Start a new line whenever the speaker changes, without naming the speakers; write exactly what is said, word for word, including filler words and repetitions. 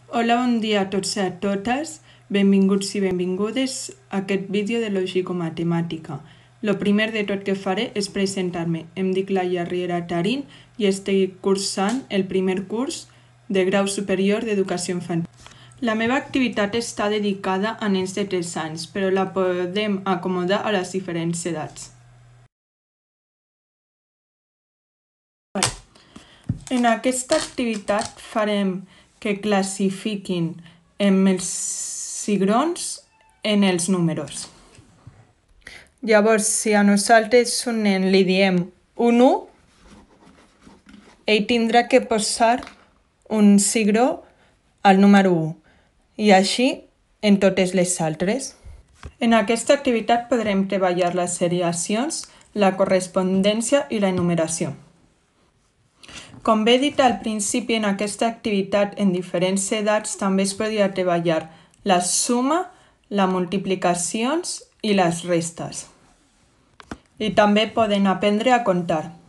Hola, bon dia a tots i a totes. Benvinguts i benvingudes a aquest vídeo de lògico-matemàtica. Lo primer de tot que faré és presentar-me. Em dic Laia Riera Tarín i estic cursant el primer curs de grau superior d'educació infantil. La meva activitat està dedicada a nens de tres anys, però la podem acomodar a les diferents edats. En aquesta activitat farem que classifiquin els cigrons en els números. Llavors, si a nosaltres un nen li diem un u, ell tindrà que posar un cigró al número u i així en totes les altres. En aquesta activitat podrem treballar les seriacions, la correspondència i la enumeració. Com bé he dit al principi, en aquesta activitat en diferents edats també es podria treballar la suma, les multiplicacions i les restes. I també poden aprendre a comptar.